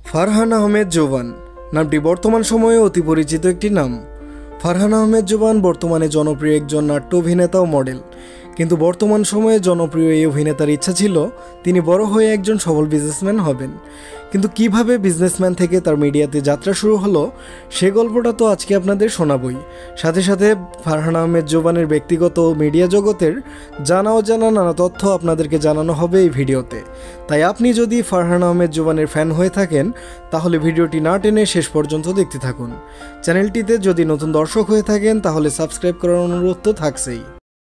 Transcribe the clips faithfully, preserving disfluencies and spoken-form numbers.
ফারহান আহমেদ জোবান নামটি বর্তমান সময়ে অতি পরিচিত একটি নাম। ফারহান আহমেদ জোবান বর্তমানে জনপ্রিয় একজন নাট্য অভিনেতা ও মডেল। কিন্তু বর্তমান সময়ে জনপ্রিয় এই অভিনেতার ইচ্ছা ছিল তিনি বড় হয়ে একজন সফল বিজনেসম্যান হবেন। কিন্তু কিভাবে বিজনেসম্যান থেকে তার মিডিয়াতে যাত্রা শুরু হলো সে গল্পটা তো আজকে আপনাদের শোনাবই। সাথে সাথে ফারহান আহমেদ জোবানের ব্যক্তিগত মিডিয়া জগতের জানা অজানা নানা তথ্য আপনাদেরকে জানানো হবে এই ভিডিওতে। তাই আপনি যদি ফারহান আহমেদ জোবানের ফ্যান হয়ে থাকেন তাহলে ভিডিওটি না টেনে শেষ পর্যন্ত দেখতে থাকুন। চ্যানেলটিতে যদি নতুন দর্শক হয়ে থাকেন তাহলে সাবস্ক্রাইব করার অনুরোধ তো থাকছেই।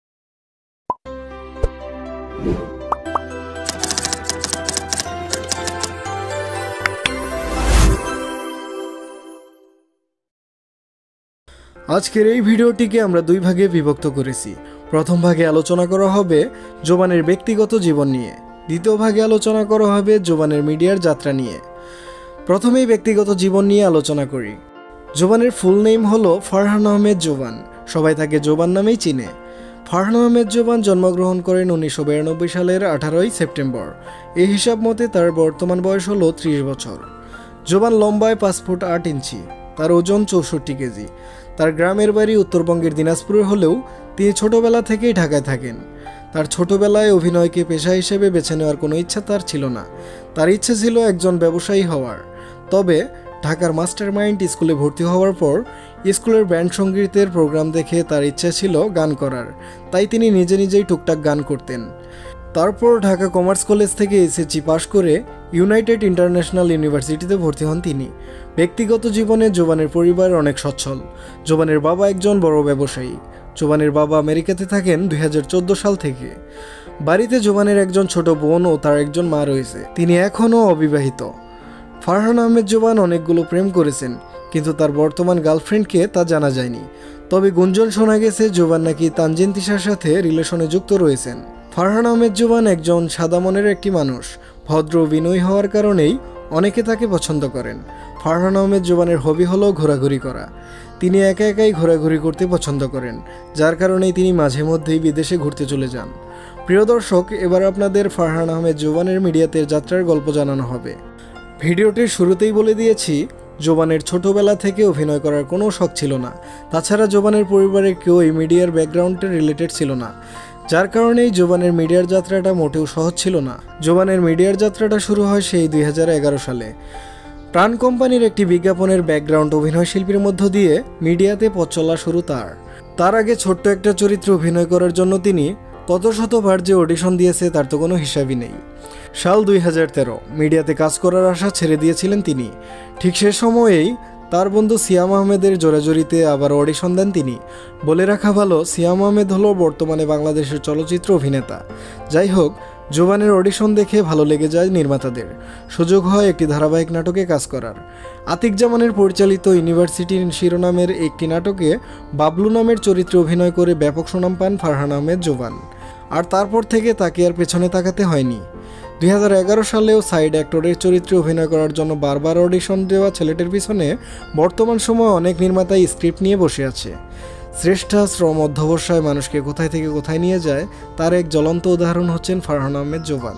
আজকের এই ভিডিওটিকে আমরা দুই ভাগে বিভক্ত করেছি। প্রথম ভাগে আলোচনা করা হবে জোবানের ব্যক্তিগত জীবন নিয়ে, দ্বিতীয় ভাগে আলোচনা করা হবে জোবানের মিডিয়ার যাত্রা নিয়ে। প্রথমেই ব্যক্তিগত জীবন নিয়ে আলোচনা করি। জোবানের ফুল নেম হলো ফারহান আহমেদ জোবান, সবাই তাকে জোবান নামেই চিনে। ফারহান আহমেদ জোবান জন্মগ্রহণ করেন উনিশশো বিরানব্বই সালের আঠারোই সেপ্টেম্বর। এই হিসাব মতে তার বর্তমান বয়স হলো ত্রিশ বছর। জোবান লম্বায় পাঁচ ফুট আট ইঞ্চি, তার ওজন চৌষট্টি কেজি। তার গ্রামের বাড়ি উত্তরবঙ্গের দিনাজপুরে হলেও তিনি ছোটবেলা থেকেই ঢাকায় থাকেন। তার ছোটবেলায় অভিনয়কে পেশা হিসেবে বেছে নেওয়ার কোনো ইচ্ছা তার ছিল না। তার ইচ্ছে ছিল একজন ব্যবসায়ী হওয়ার। তবে ঢাকার মাস্টার মাইন্ড স্কুলে ভর্তি হওয়ার পর স্কুলের ব্যান্ড সঙ্গীতের প্রোগ্রাম দেখে তার ইচ্ছে ছিল গান করার, তাই তিনি নিজে নিজেই টুকটাক গান করতেন। তারপর ঢাকা কমার্স কলেজ থেকে এসএসসি পাশ করে ইউনাইটেড ইন্টারন্যাশনাল ইউনিভার্সিটিতে ভর্তি হন তিনি। ব্যক্তিগত জীবনে জোবানের পরিবার অনেক সচ্ছল। জোবানের বাবা একজন বড় ব্যবসায়ী। জোবানের বাবা আমেরিকাতে থাকেন দুই হাজার চোদ্দো সাল থেকে। বাড়িতে জোবানের একজন ছোট বোন ও তার একজন মা রয়েছে। তিনি এখনও অবিবাহিত। ফারহান আহমেদ জোবান অনেকগুলো প্রেম করেছেন, কিন্তু তার বর্তমান গার্লফ্রেন্ডকে তা জানা যায়নি। তবে গুঞ্জন শোনা গেছে জোবান নাকি তানজিন তিশার সাথে রিলেশনে যুক্ত রয়েছেন। ফারহান আহমেদ জোবান একজন সাদা মনের একটি মানুষ। ভদ্র বিনয়ী হওয়ার কারণেই অনেকে তাকে পছন্দ করেন। ফারহান আহমেদ জোবানের হবি হলো ঘোরাঘুরি করা। তিনি একা একাই ঘোরাঘুরি করতে পছন্দ করেন, যার কারণেই তিনি মাঝে মধ্যেই বিদেশে ঘুরতে চলে যান। প্রিয় দর্শক, এবার আপনাদের ফারহান আহমেদ জোবানের মিডিয়াতে যাত্রার গল্প জানানো হবে। ভিডিওটির শুরুতেই বলে দিয়েছি জোবানের ছোটবেলা থেকে অভিনয় করার কোনো শখ ছিল না। তাছাড়া জোবানের পরিবারের কেউ এই মিডিয়ার ব্যাকগ্রাউন্ডে রিলেটেড ছিল না, যার কারণেই জোবানের মিডিয়ার যাত্রাটা মোটেও সহজ ছিল না। জোবানের মিডিয়ার যাত্রাটা শুরু হয় সেই দুই হাজার এগারো সালে। প্রাণ কোম্পানির একটি বিজ্ঞাপনের ব্যাকগ্রাউন্ড অভিনয় শিল্পীর মধ্য দিয়ে মিডিয়াতে পথ চলা শুরু তার। তার আগে ছোট্ট একটা চরিত্রে অভিনয় করার জন্য তিনি কত শতবার যে অডিশন দিয়েছে তার তো কোনো হিসাবই নেই। সাল দুই হাজার তেরো মিডিয়াতে কাজ করার আশা ছেড়ে দিয়েছিলেন তিনি। ঠিক সে সময়েই তার বন্ধু সিয়াম আহমেদের জোরাজুরিতে আবার অডিশন দেন তিনি। বলে রাখা ভালো, সিয়াম আহমেদ হলো বর্তমানে বাংলাদেশের চলচ্চিত্র অভিনেতা। যাই হোক, জোবানের অডিশন দেখে ভালো লেগে যায় নির্মাতাদের। সুযোগ হয় একটি ধারাবাহিক নাটকে কাজ করার। আতিক জামানের পরিচালিত ইউনিভার্সিটির শিরোনামের একটি নাটকে বাবলু নামের চরিত্রে অভিনয় করে ব্যাপক সুনাম পান ফারহান আহমেদ জোবান। আর তারপর থেকে তাকে আর পেছনে তাকাতে হয়নি। দুই হাজার এগারো সালেও সাইড অ্যাক্টরের চরিত্রে অভিনয় করার জন্য বারবার অডিশন দেওয়া ছেলেটির পিছনে বর্তমান সময়ে অনেক নির্মাতাই স্ক্রিপ্ট নিয়ে বসে আছে। শ্রেষ্ঠা শ্রম অধ্যবসায় মানুষকে কোথায় থেকে কোথায় নিয়ে যায় তার এক জ্বলন্ত উদাহরণ হচ্ছেন ফারহান আহমেদ জোবান।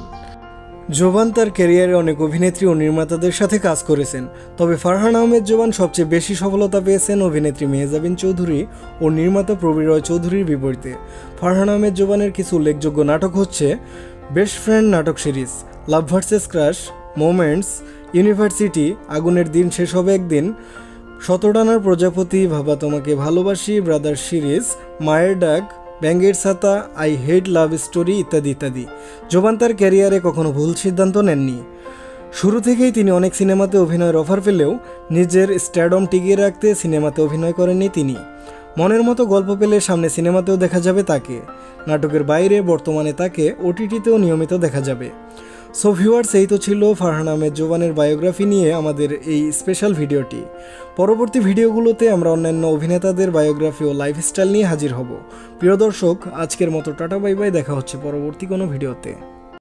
জোবান তার ক্যারিয়ারে অনেক অভিনেত্রী ও নির্মাতাদের সাথে কাজ করেছেন। তবে ফারহান আহমেদ জোবান সবচেয়ে বেশি সফলতা পেয়েছেন অভিনেত্রী মেহজাবিন চৌধুরী ও নির্মাতা প্রবীর রয় চৌধুরীর বিপরীতে। ফারহান আহমেদ জোবানের কিছু উল্লেখযোগ্য নাটক হচ্ছে বেস্ট ফ্রেন্ড নাটক series, love versus crush, moments, university, আগুনের দিন শেষ হবে একদিন, শতডানার প্রজাপতি, ভাবা তোমাকে ভালোবাসি, ব্রাদার সিরিজ, মায়ের ডাক, ব্যাঙ্গের ছাতা, আই হেট লাভ স্টোরি ইত্যাদি ইত্যাদি। জোবান তার ক্যারিয়ারে কখনো ভুল সিদ্ধান্ত নেননি। শুরু থেকেই তিনি অনেক সিনেমাতে অভিনয়ের অফার পেলেও নিজের স্ট্যারডম টিকিয়ে রাখতে সিনেমাতে অভিনয় করেননি তিনি। মনের মতো গল্প পেলে সামনে সিনেমাতেও দেখা যাবে তাকে। নাটকের বাইরে বর্তমানে তাকে ওটিটিতেও নিয়মিত দেখা যাবে। সো ভিউয়ার্স, এই তো ছিল ফারহান আহমেদ জোবানের বায়োগ্রাফি নিয়ে আমাদের এই স্পেশাল ভিডিওটি। পরবর্তী ভিডিওগুলোতে আমরা অন্যান্য অভিনেতাদের বায়োগ্রাফি ও লাইফস্টাইল নিয়ে হাজির হব। প্রিয় দর্শক, আজকের মতো টাটা বাই বাই, দেখা হচ্ছে পরবর্তী কোনো ভিডিওতে।